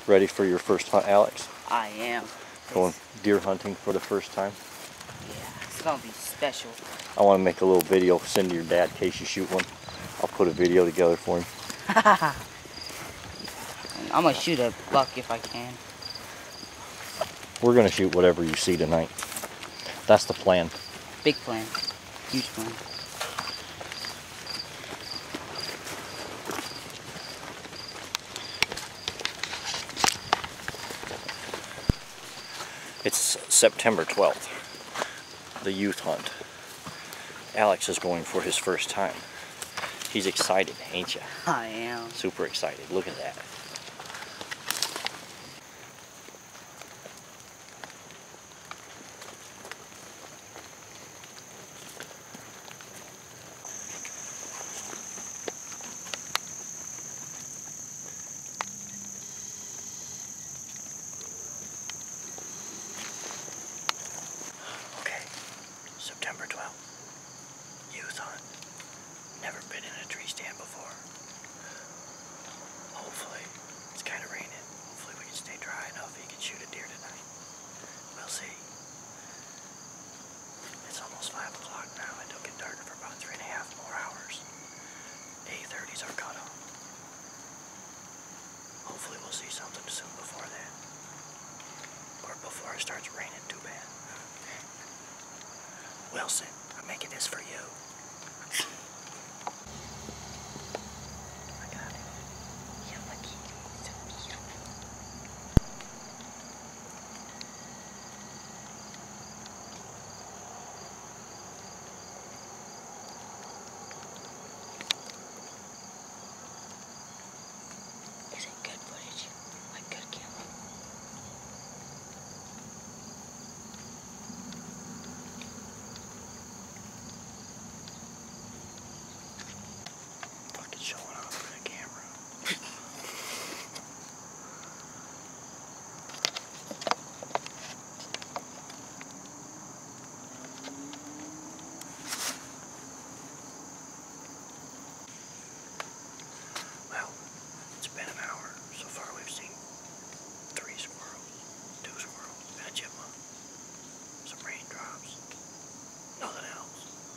Ready for your first hunt, Alex? I am. Going deer hunting for the first time? Yeah, it's gonna be special. I want to make a little video, send to your dad in case you shoot one. I'll put a video together for him. I'm gonna shoot a buck if I can. We're going to shoot whatever you see tonight. That's the plan. Big plan. Huge plan. It's September 12th, the youth hunt. Alex is going for his first time. He's excited, ain't ya? I am. Super excited. Look at that. September 12th, youth hunt. Never been in a tree stand before. Hopefully, it's kind of raining. Hopefully we can stay dry enough you can shoot a deer tonight. We'll see. It's almost 5 o'clock now. It'll get darker for about 3.5 more hours. 8:30's our cutoff. Hopefully we'll see something soon before then. Or before it starts raining too bad. Wilson, I'm making this for you. I got it. You're lucky. So beautiful. Is it good footage? Like good camera? Showing off for the camera. Well, it's been an hour. So far we've seen 3 squirrels, 2 squirrels, and a chipmunk. Some raindrops. Nothing else.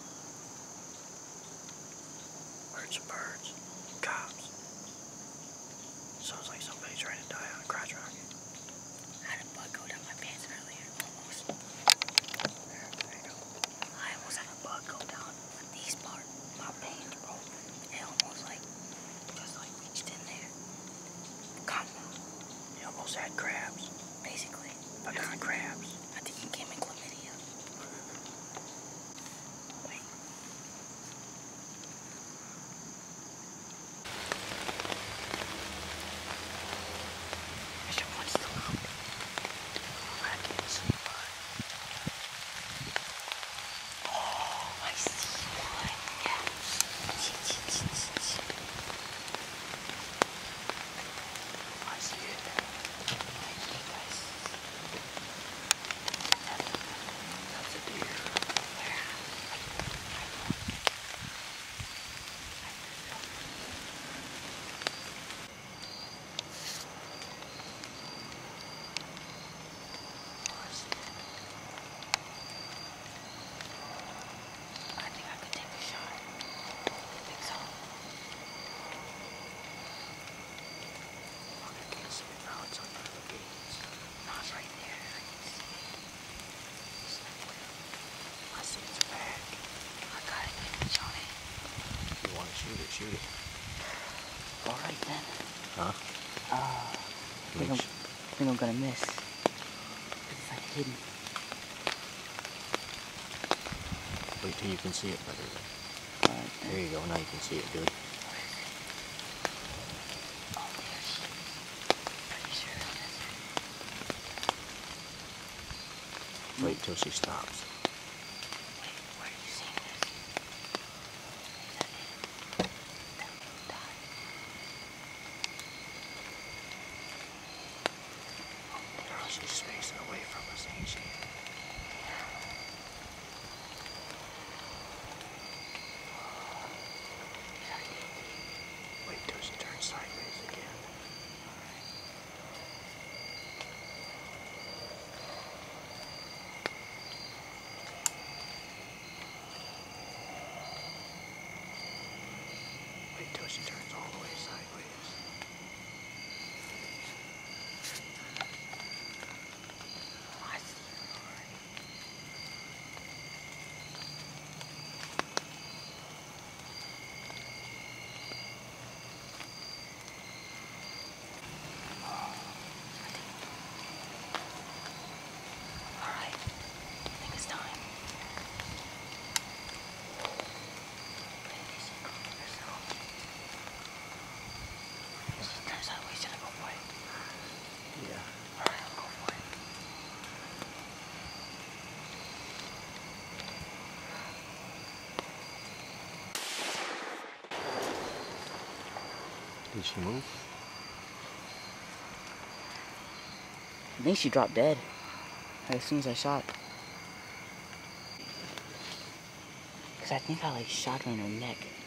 Heard some birds. Cops. Sounds like somebody's trying to die on a crotch rocket. I had a bug go down my pants earlier, almost. There you go. I almost had a bug go down these parts, my pants, bro. It almost just reached in there. Come on. You almost had crabs. Basically. But not crabs. I think you came in chlamydia. Shoot it. Alright then. Huh? I think I'm gonna miss. It's like hidden. Wait till you can see it better then. Alright then. There you go, now you can see it good. Oh, there she is. Pretty sure it is. Wait till she stops. Wait, where are you seeing this? Is that it? That little dot. Oh, she's spacing away from us, ain't she? Wait till she turns sideways again. Did she move? I think she dropped dead. Like, as soon as I shot. Because I think I like shot her in her neck.